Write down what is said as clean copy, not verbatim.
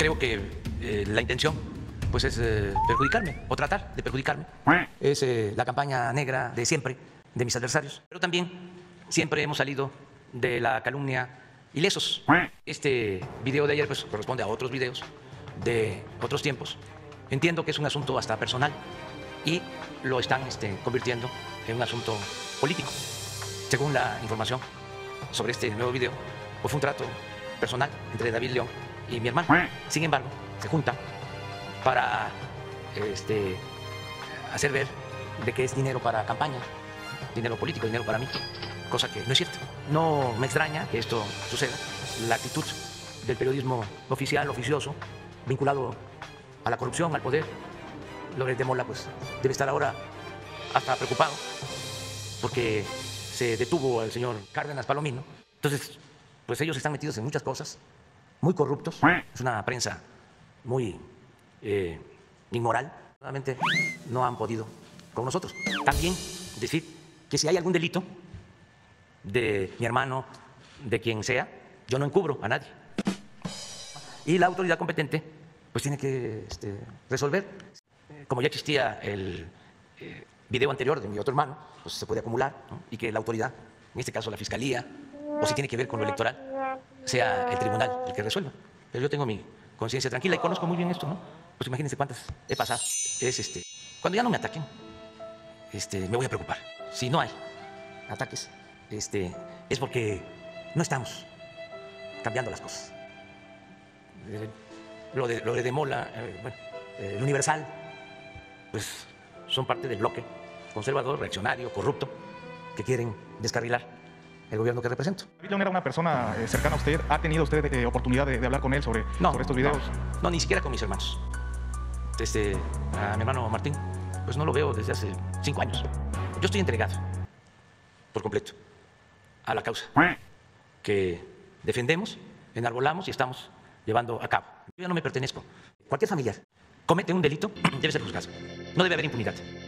creo que la intención pues es perjudicarme o tratar de perjudicarme. Es la campaña negra de siempre de mis adversarios. Pero también siempre hemos salido de la calumnia ilesos. Este video de ayer pues corresponde a otros videos de otros tiempos. Entiendo que es un asunto hasta personal y lo están convirtiendo en un asunto político. Según la información sobre este nuevo video, pues fue un trato personal entre David León y mi hermano. Sin embargo, se juntan para hacer ver de que es dinero para campaña, dinero político, dinero para mí, cosa que no es cierto. No me extraña que esto suceda. La actitud del periodismo oficial, oficioso, vinculado a la corrupción, al poder, Loret de Mola, pues debe estar ahora hasta preocupado porque se detuvo al señor Cárdenas Palomino. Entonces, pues ellos están metidos en muchas cosas, muy corruptos. Es una prensa muy inmoral. Realmente no han podido con nosotros. También decir que si hay algún delito de mi hermano, de quien sea, yo no encubro a nadie. Y la autoridad competente pues tiene que resolver. Como ya existía el video anterior de mi otro hermano, pues se puede acumular, ¿no? Y que la autoridad, en este caso la Fiscalía, o si tiene que ver con lo electoral, sea el tribunal el que resuelva. Pero yo tengo mi conciencia tranquila y conozco muy bien esto, ¿no? Pues imagínense cuántas he pasado. Cuando ya no me ataquen, me voy a preocupar. Si no hay ataques, es porque no estamos cambiando las cosas. Lo de Mola, el Universal, pues son parte del bloque conservador, reaccionario, corrupto, que quieren descarrilar el gobierno que represento. David León era una persona cercana a usted. ¿Ha tenido usted oportunidad de hablar con él sobre estos videos? No, ni siquiera con mis hermanos. A mi hermano Martín, pues no lo veo desde hace 5 años. Yo estoy entregado por completo a la causa que defendemos, enarbolamos y estamos llevando a cabo. Yo ya no me pertenezco. Cualquier familiar comete un delito, debe ser juzgado. No debe haber impunidad.